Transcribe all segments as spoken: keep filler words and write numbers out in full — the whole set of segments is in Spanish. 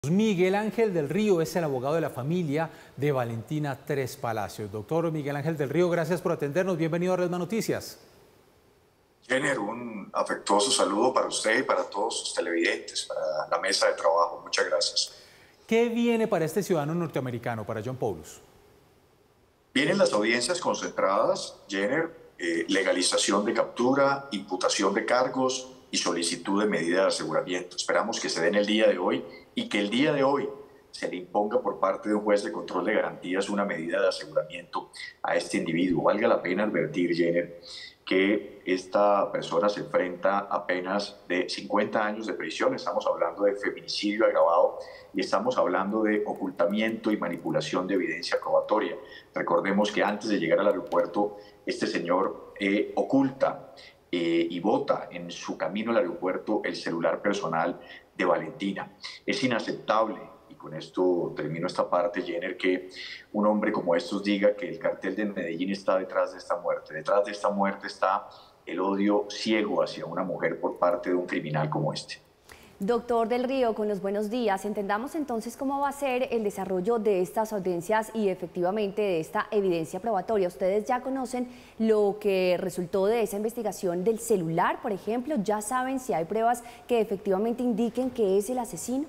Miguel Ángel del Río es el abogado de la familia de Valentina Tres Palacios. Doctor Miguel Ángel del Río, gracias por atendernos. Bienvenido a Redma Noticias. Jenner, un afectuoso saludo para usted y para todos sus televidentes, para la mesa de trabajo. Muchas gracias. ¿Qué viene para este ciudadano norteamericano, para John Paulus? Vienen las audiencias concentradas, Jenner, eh, legalización de captura, imputación de cargos y solicitud de medida de aseguramiento. Esperamos que se den el día de hoy y que el día de hoy se le imponga por parte de un juez de control de garantías una medida de aseguramiento a este individuo. Valga la pena advertir, Jenner, que esta persona se enfrenta a penas de cincuenta años de prisión. Estamos hablando de feminicidio agravado y estamos hablando de ocultamiento y manipulación de evidencia probatoria. Recordemos que antes de llegar al aeropuerto, este señor eh, oculta eh, y bota en su camino al aeropuerto el celular personal de Valentina. Es inaceptable, y con esto termino esta parte, Jenner, que un hombre como estos diga que el cartel de Medellín está detrás de esta muerte. Detrás de esta muerte está el odio ciego hacia una mujer por parte de un criminal como este. Doctor del Río, con los buenos días, entendamos entonces cómo va a ser el desarrollo de estas audiencias y efectivamente de esta evidencia probatoria. Ustedes ya conocen lo que resultó de esa investigación del celular, por ejemplo, ya saben si hay pruebas que efectivamente indiquen que es el asesino.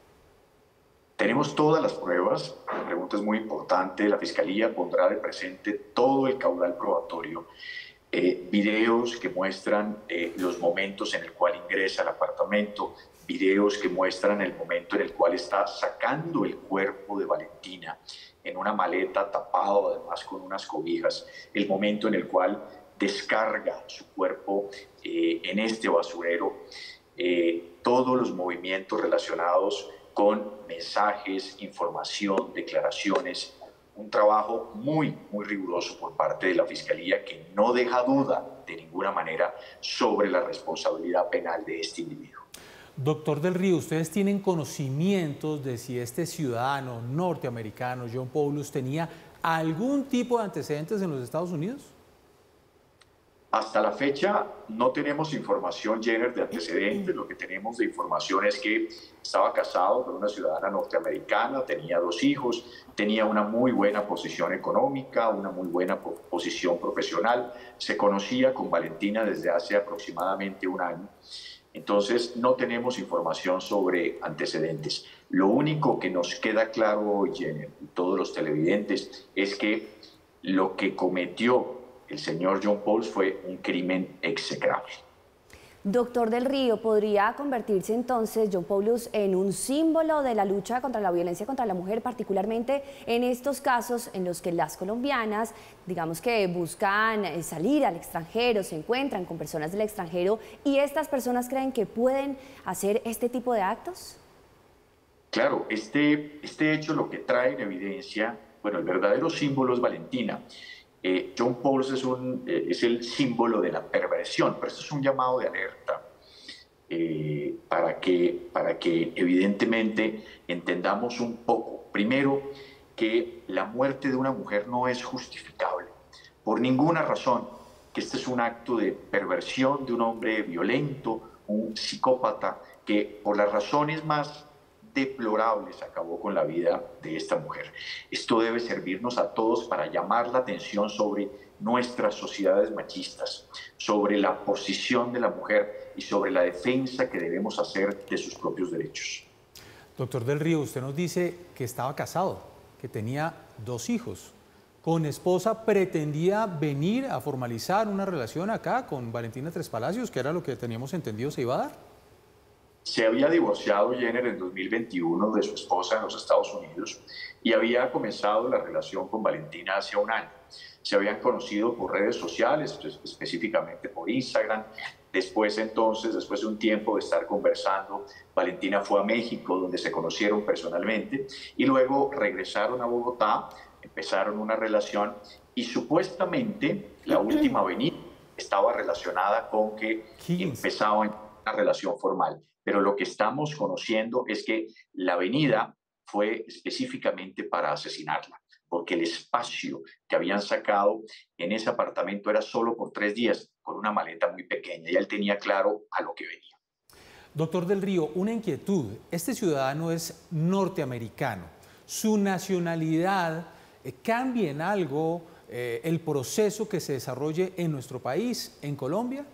Tenemos todas las pruebas, la pregunta es muy importante, la Fiscalía pondrá de presente todo el caudal probatorio, eh, videos que muestran eh, los momentos en el cual ingresa al apartamento, videos que muestran el momento en el cual está sacando el cuerpo de Valentina en una maleta tapado además con unas cobijas, el momento en el cual descarga su cuerpo eh, en este basurero, eh, todos los movimientos relacionados con mensajes, información, declaraciones, un trabajo muy, muy riguroso por parte de la Fiscalía que no deja duda de ninguna manera sobre la responsabilidad penal de este individuo. Doctor del Río, ¿ustedes tienen conocimientos de si este ciudadano norteamericano, John Paulus, tenía algún tipo de antecedentes en los Estados Unidos? Hasta la fecha no tenemos información, Jenner, de antecedentes. Lo que tenemos de información es que estaba casado con una ciudadana norteamericana, tenía dos hijos, tenía una muy buena posición económica, una muy buena posición profesional. Se conocía con Valentina desde hace aproximadamente un año. Entonces no tenemos información sobre antecedentes. Lo único que nos queda claro hoy, Jenner, y todos los televidentes, es que lo que cometió el señor John Paulus fue un crimen execrable. Doctor del Río, ¿podría convertirse entonces John Paulus en un símbolo de la lucha contra la violencia contra la mujer, particularmente en estos casos en los que las colombianas, digamos que buscan salir al extranjero, se encuentran con personas del extranjero y estas personas creen que pueden hacer este tipo de actos? Claro, este, este hecho lo que trae en evidencia, bueno, el verdadero símbolo es Valentina. Eh, John Paulus es, un, eh, es el símbolo de la perversión, pero esto es un llamado de alerta eh, para, que, para que evidentemente entendamos un poco, primero, que la muerte de una mujer no es justificable por ninguna razón, que este es un acto de perversión de un hombre violento, un psicópata, que por las razones más deplorables acabó con la vida de esta mujer. Esto debe servirnos a todos para llamar la atención sobre nuestras sociedades machistas, sobre la posición de la mujer y sobre la defensa que debemos hacer de sus propios derechos. Doctor del Río, usted nos dice que estaba casado, que tenía dos hijos. ¿Con esposa pretendía venir a formalizar una relación acá con Valentina Tres Palacios, que era lo que teníamos entendido se iba a dar? Se había divorciado Jenner en dos mil veintiuno de su esposa en los Estados Unidos y había comenzado la relación con Valentina hace un año. Se habían conocido por redes sociales, específicamente por Instagram. Después entonces, después de un tiempo de estar conversando, Valentina fue a México, donde se conocieron personalmente, y luego regresaron a Bogotá, empezaron una relación y supuestamente la última venida estaba relacionada con que empezaban una relación formal. Pero lo que estamos conociendo es que la venida fue específicamente para asesinarla, porque el espacio que habían sacado en ese apartamento era solo por tres días, con una maleta muy pequeña, y él tenía claro a lo que venía. Doctor del Río, una inquietud. Este ciudadano es norteamericano. ¿Su nacionalidad eh, cambia en algo eh, el proceso que se desarrolle en nuestro país, en Colombia?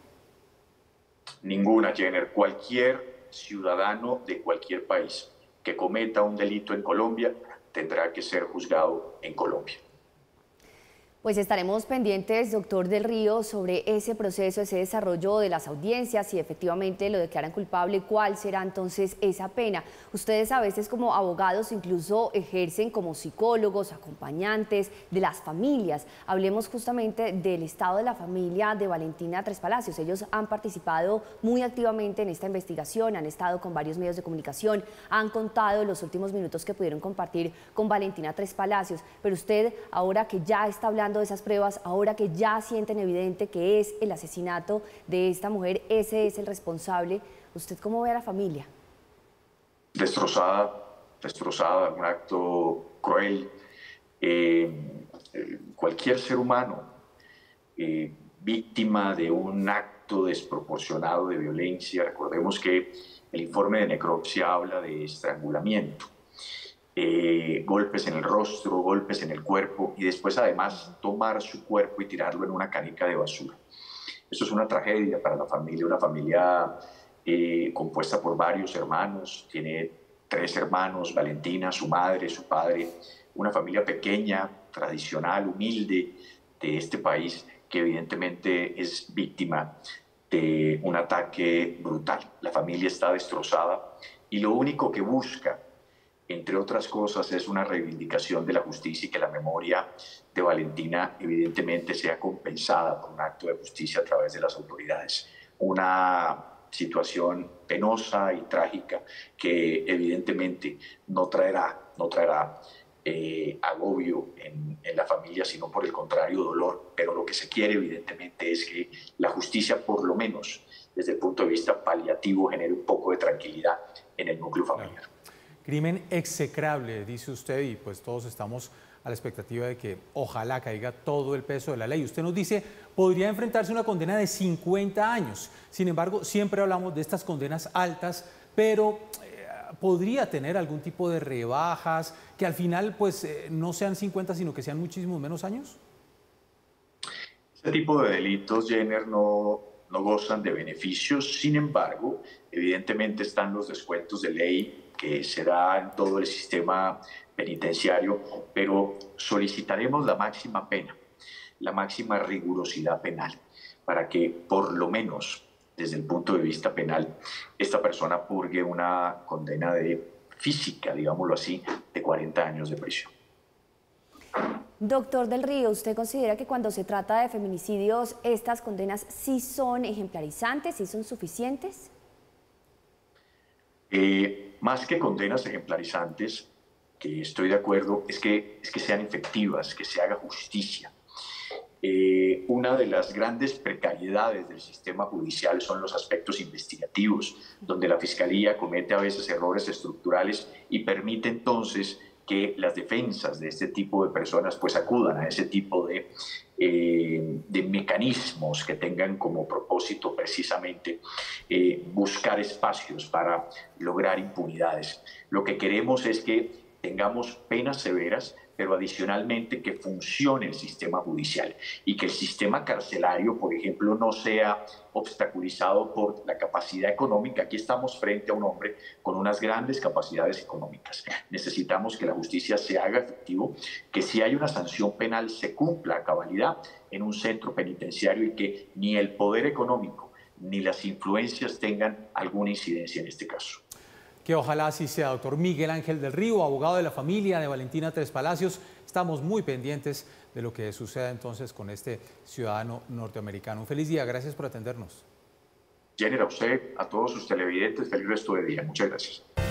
Ninguna, Jenner. Cualquier ciudadano de cualquier país que cometa un delito en Colombia tendrá que ser juzgado en Colombia. Pues estaremos pendientes, doctor del Río, sobre ese proceso, ese desarrollo de las audiencias, si efectivamente lo declaran culpable, cuál será entonces esa pena. Ustedes a veces como abogados incluso ejercen como psicólogos, acompañantes de las familias. Hablemos justamente del estado de la familia de Valentina Tres Palacios. Ellos han participado muy activamente en esta investigación, han estado con varios medios de comunicación, han contado los últimos minutos que pudieron compartir con Valentina Tres Palacios. Pero usted, ahora que ya está hablando de esas pruebas, ahora que ya sienten evidente que es el asesinato de esta mujer, ese es el responsable, ¿usted cómo ve a la familia? Destrozada, destrozada, un acto cruel. Eh, eh, cualquier ser humano eh, víctima de un acto desproporcionado de violencia, recordemos que el informe de necropsia habla de estrangulamiento. Eh, golpes en el rostro, golpes en el cuerpo y después además tomar su cuerpo y tirarlo en una canica de basura. Eso es una tragedia para la familia, una familia eh, compuesta por varios hermanos, tiene tres hermanos, Valentina, su madre, su padre, una familia pequeña, tradicional, humilde de este país que evidentemente es víctima de un ataque brutal. La familia está destrozada y lo único que busca, entre otras cosas, es una reivindicación de la justicia y que la memoria de Valentina evidentemente sea compensada por un acto de justicia a través de las autoridades. Una situación penosa y trágica que evidentemente no traerá, no traerá eh, agobio en, en la familia, sino por el contrario dolor. Pero lo que se quiere evidentemente es que la justicia, por lo menos desde el punto de vista paliativo, genere un poco de tranquilidad en el núcleo familiar. Claro. Crimen execrable, dice usted, y pues todos estamos a la expectativa de que ojalá caiga todo el peso de la ley. Usted nos dice, podría enfrentarse a una condena de cincuenta años. Sin embargo, siempre hablamos de estas condenas altas, pero eh, podría tener algún tipo de rebajas, que al final pues eh, no sean cincuenta, sino que sean muchísimos menos años. Este tipo de delitos, Jenner, no, no gozan de beneficios. Sin embargo, evidentemente están los descuentos de ley que se da en todo el sistema penitenciario, pero solicitaremos la máxima pena, la máxima rigurosidad penal, para que por lo menos desde el punto de vista penal esta persona purgue una condena de física, digámoslo así, de cuarenta años de prisión. Doctor del Río, ¿usted considera que cuando se trata de feminicidios estas condenas sí son ejemplarizantes, sí son suficientes? Eh, más que condenas ejemplarizantes, que estoy de acuerdo, es que, es que sean efectivas, que se haga justicia. Eh, una de las grandes precariedades del sistema judicial son los aspectos investigativos, donde la Fiscalía comete a veces errores estructurales y permite entonces que las defensas de este tipo de personas pues acudan a ese tipo de, eh, de mecanismos que tengan como propósito precisamente eh, buscar espacios para lograr impunidades. Lo que queremos es que tengamos penas severas, pero adicionalmente que funcione el sistema judicial y que el sistema carcelario, por ejemplo, no sea obstaculizado por la capacidad económica. Aquí estamos frente a un hombre con unas grandes capacidades económicas. Necesitamos que la justicia se haga efectivo, que si hay una sanción penal se cumpla a cabalidad en un centro penitenciario y que ni el poder económico ni las influencias tengan alguna incidencia en este caso. Que ojalá así sea, doctor Miguel Ángel del Río, abogado de la familia de Valentina Tres Palacios. Estamos muy pendientes de lo que suceda entonces con este ciudadano norteamericano. Un feliz día, gracias por atendernos. Jenner, a usted, a todos sus televidentes, feliz resto de día. Muchas gracias.